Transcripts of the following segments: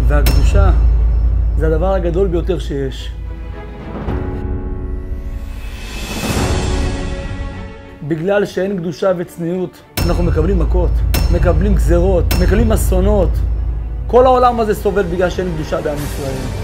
והקדושה זה הדבר הגדול ביותר שיש. בגלל שאין קדושה וצניעות, אנחנו מקבלים מכות, מקבלים גזרות, מקבלים אסונות. כל העולם הזה סובל בגלל שאין קדושה בעם ישראל.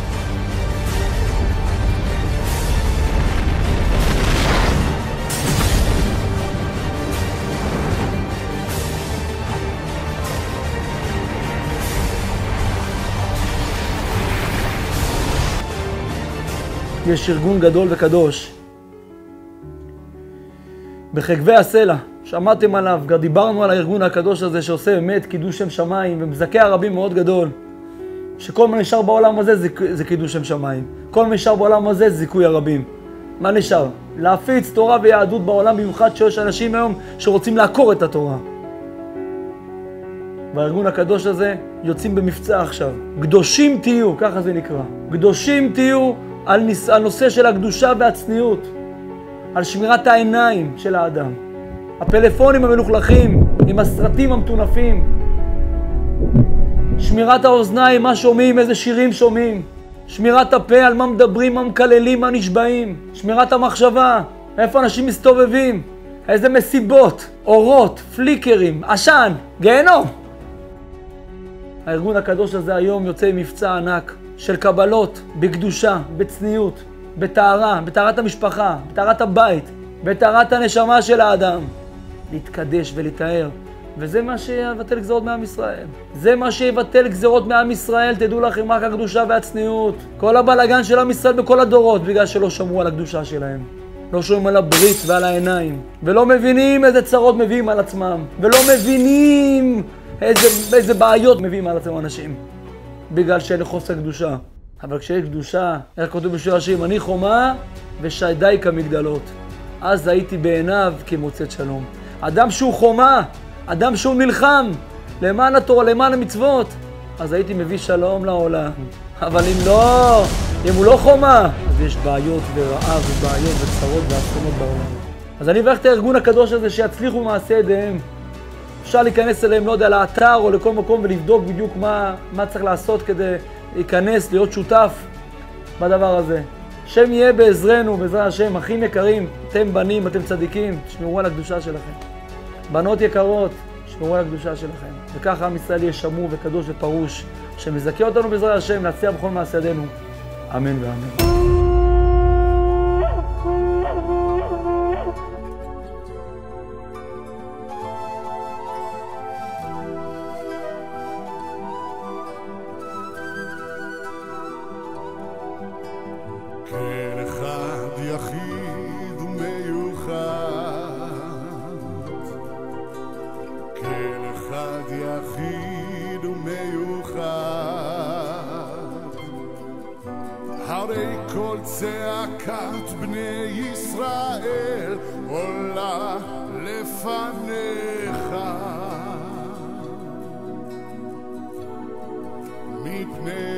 יש ארגון גדול וקדוש בחגבי הסלע, שמעתם עליו, כבר דיברנו על הארגון הקדוש הזה שעושה באמת קידוש שם שמיים ומזכה הרבים מאוד גדול, שכל מה נשאר בעולם הזה זה קידוש שם שמיים, כל מה נשאר בעולם הזה זה זיכוי הרבים. מה נשאר? להפיץ תורה ויהדות בעולם, במיוחד שיש אנשים היום שרוצים לעקור את התורה. והארגון הקדוש הזה יוצאים במבצע עכשיו, קדושים תהיו, ככה זה נקרא, קדושים תהיו על נושא של הקדושה והצניעות, על שמירת העיניים של האדם, הפלאפונים המלוכלכים עם הסרטים המטונפים, שמירת האוזניים, מה שומעים, איזה שירים שומעים, שמירת הפה, על מה מדברים, מה מקללים, מה נשבעים, שמירת המחשבה, איפה אנשים מסתובבים, איזה מסיבות, אורות, פליקרים, עשן, גיהנום. הארגון הקדוש הזה היום יוצא עם מבצע ענק של קבלות בקדושה, בצניעות, בטהרה, בטהרת המשפחה, בטהרת הבית, בטהרת הנשמה של האדם. להתקדש ולהיטהר. וזה מה שיבטל גזרות מעם ישראל. זה מה שיבטל גזרות מעם ישראל, תדעו לכם, רק הקדושה והצניעות. כל הבלגן של עם ישראל בכל הדורות, בגלל שלא שמרו על הקדושה שלהם. לא שומעים על הברית ועל העיניים. ולא מבינים איזה צרות מביאים על עצמם. ולא מבינים איזה בעיות מביאים על עצמם אנשים. בגלל שאין חוסר קדושה. אבל כשיש קדושה, איך כתוב בשיר השירים, אני חומה ושדי כמגדלות. אז הייתי בעיניו כמוצאת שלום. אדם שהוא חומה, אדם שהוא נלחם למען התורה, למען המצוות, אז הייתי מביא שלום לעולם. אבל אם לא, אם הוא לא חומה, אז יש בעיות ורעב ובעיות וצרות ואסונות בעולם. אז אני מברך את הארגון הקדוש הזה שיצליחו מעשי ידיהם. אפשר להיכנס אליהם, לא יודע, לאתר או לכל מקום ולבדוק בדיוק מה צריך לעשות כדי להיכנס, להיות שותף בדבר הזה. השם יהיה בעזרנו, בעזרת השם, אחים יקרים, אתם בנים, אתם צדיקים, תשמרו על הקדושה שלכם. בנות יקרות, תשמרו על הקדושה שלכם. וככה עם ישראל יהיה שמור וקדוש ופרוש, שמזכה אותנו בעזרת השם להצליח בכל מעשי ידינו. אמן ואמן. כל אחד יחיד ומיוחד, כל אחד יחיד ומיוחד, הרי כל צעקת בני ישראל עולה לפניך, מפני